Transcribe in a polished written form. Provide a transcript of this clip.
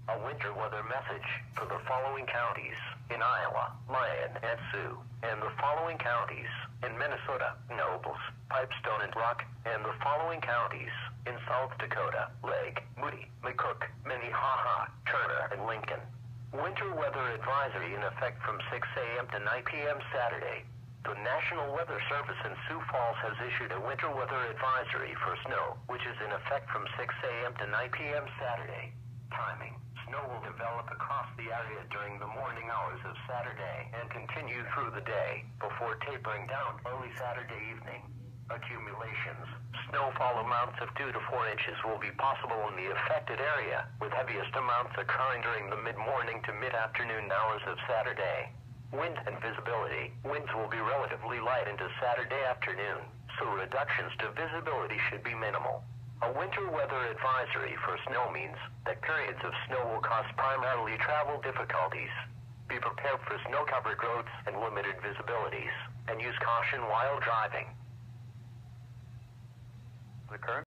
A winter weather message for the following counties in Iowa, Lyon and Sioux, and the following counties in Minnesota, Nobles, Pipestone and Rock, and the following counties in South Dakota, Lake, Moody, McCook, Minnehaha, Turner, and Lincoln. Winter weather advisory in effect from 6 a.m. to 9 p.m. Saturday. The National Weather Service in Sioux Falls has issued a winter weather advisory for snow, which is in effect from 6 a.m. to 9 p.m. Saturday. Timing. Snow will develop across the area during the morning hours of Saturday and continue through the day before tapering down early Saturday evening. Accumulations. Snowfall amounts of 2 to 4 inches will be possible in the affected area, with heaviest amounts occurring during the mid-morning to mid-afternoon hours of Saturday. Wind and visibility. Winds will be relatively light into Saturday afternoon, so reductions to visibility should be minimal. A winter weather advisory for snow means that periods of snow will cause primarily travel difficulties. Be prepared for snow-covered roads and limited visibilities, and use caution while driving. The current